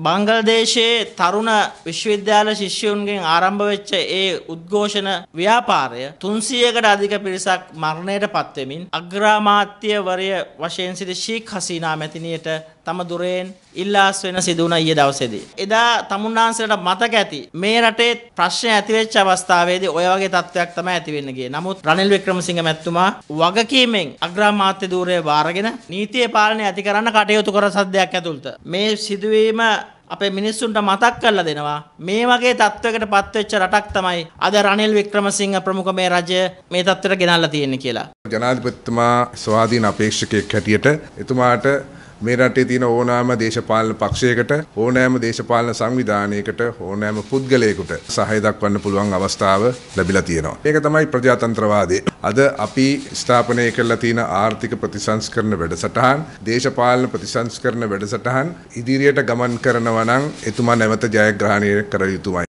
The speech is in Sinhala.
බංග්ලාදේශයේ තරුණ විශ්වවිද්‍යාල ශිෂ්‍යයන්ගෙන් ආරම්භ වෙච්ච ඒ උද්ඝෝෂණ ව්‍යාපාරය 300කට අධික පිරිසක් මරණයට පත් වෙමින් අග්‍රාමාත්‍යවරය වශයෙන් සිටි ෂීක් හසීනා මැතිණියට තම දුරෙන් ඉල්ලාස් වෙන සිදු වුණ ඊයේ දවසේදී. එදා තමුන්නාන්සලට මතක ඇති මේ රටේ ප්‍රශ්න ඇති වෙච්ච අවස්ථාවේදී ඔය වගේ තත්ත්වයක් තමයි ඇති වෙන්න ගියේ. නමුත් රනිල් වික්‍රමසිංහ මැතිතුමා වගකීමෙන් අග්‍රාමාත්‍ය ධූරය බාරගෙන නීතිය පාලනය ඇති කරන්න කටයුතු කර සද්දයක් ඇතුළත මේ සිදුවීම අපේ මිනිස්සුන්ට මතක් කරලා දෙනවා. මේ වගේ තත්ත්වයකට පත්වෙච්ච රටක් තමයි අද රනිල් වික්‍රමසිංහ ප්‍රමුඛ මේ රජය මේ තත්ත්වයට ගෙනල්ලා තියෙන්නේ කියලා. ජනාධිපතිතුමා ස්වාධීන අපේක්ෂකයෙක් හැටියට එතුමාට මේ රටේ තියෙන ඕනෑම දේශපාලන පක්ෂයකට ඕනෑම දේශපාලන සංවිධානයකට ඕනෑම පුද්ගලයෙකුට සහාය දක්වන්න පුළුවන් අවස්ථාව ලැබිලා තියෙනවා. ඒක තමයි ප්‍රජාතන්ත්‍රවාදය. අද අපි ස්ථාපනය කරලා තියෙන ආර්ථික ප්‍රතිසංස්කරණ වැඩසටහන්, දේශපාලන ප්‍රතිසංස්කරණ වැඩසටහන් ඉදිරියට ගමන් කරනවා නම් එතුමා නැවත ජයග්‍රහණය කර යුතුමයි.